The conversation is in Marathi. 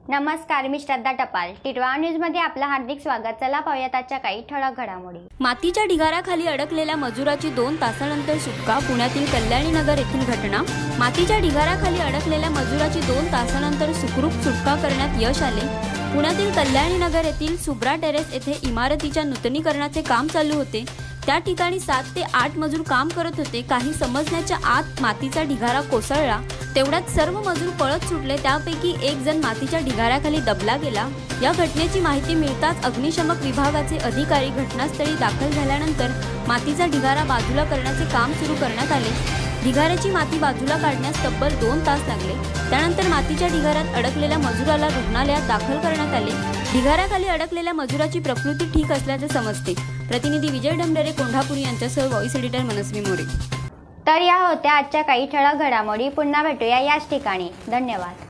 नमस्कार, मी श्रद्धा टपाल. टिटवाळा न्यूज मध्ये आपलं हार्दिक स्वागत. चला पाहूयात आजच्या काही ठळक घडामोडी. मातीच्या ढिगाऱ्याखाली अडकलेल्या मजुराची 2 तासानंतर सुटका. पुण्यातील कल्याणी नगर येथील घटना. मातीच्या ढिगाऱ्याखाली अडकलेल्या मजुराची 2 तासानंतर सुखरूप सुटका करण्यात यश आले. पुण्यातील कल्याणी नगर येथील सुब्रा टेरेस येथे इमारतीच्या नूतनीकरणाचे काम चालू होते. त्या ठिकाणी 7 ते 8 मजूर काम करत होते. काही समजण्याच्या आत मातीचा ढिगारा कोसळला. तेवढ्यात सर्व मजूर पळत सुटले. त्यापैकी एक जण मातीच्या ढिगाऱ्याखाली दबला गेला. या घटनेची माहिती मिळताच अग्निशमक विभागाचे अधिकारी घटनास्थळी दाखल झाल्यानंतर मातीचा ढिगारा बाजूला करण्याचे काम सुरू करण्यात आले. ढिगाऱ्याची माती बाजूला काढण्यास तब्बल 2 तास लागले. त्यानंतर मातीच्या ढिगाऱ्यात अडकलेल्या मजुराला रुग्णालयात दाखल करण्यात आले. ढिगाऱ्याखाली अडकलेल्या मजुराची प्रकृती ठीक असल्याचे समजते. प्रतिनिधी विजय ढमढरे, कोल्हापुरी यांच्यासह व्हॉइस एडिटर मनस्वी मोरे. तर या होत्या आजच्या काही ठळक घडामोडी. पुन्हा भेटूया याच ठिकाणी. धन्यवाद.